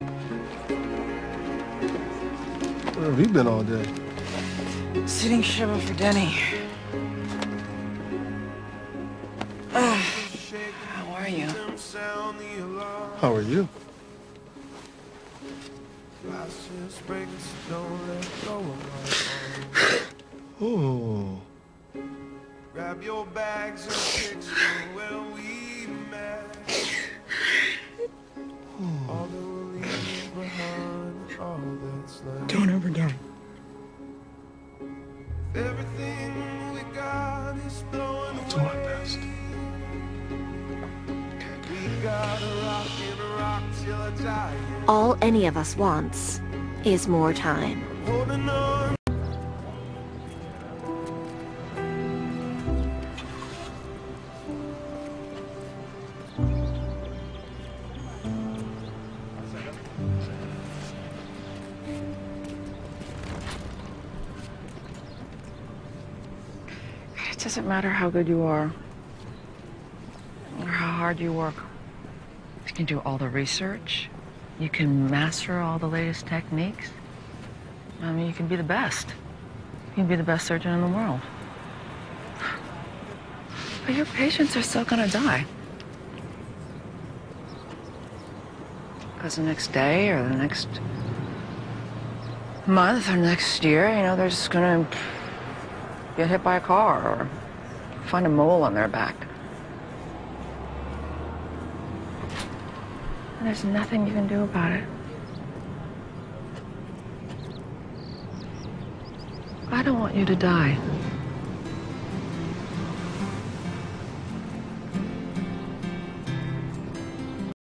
Where have you been all day? Sitting shiva for Denny. How are you? How are you? Oh. Grab your bags and picture where we met. All that we'll leave behind, all that's left. Don't ever die. Everything we got is blowing I'll do my best. We gotta rock and rock till I die. All any of us wants is more time. Holding on. It doesn't matter how good you are or how hard you work. You can do all the research. You can master all the latest techniques. I mean, you can be the best. You can be the best surgeon in the world. But your patients are still gonna die. Because the next day or the next month or next year, you know, they're just gonna get hit by a car or find a mole on their back. And there's nothing you can do about it. I don't want you to die.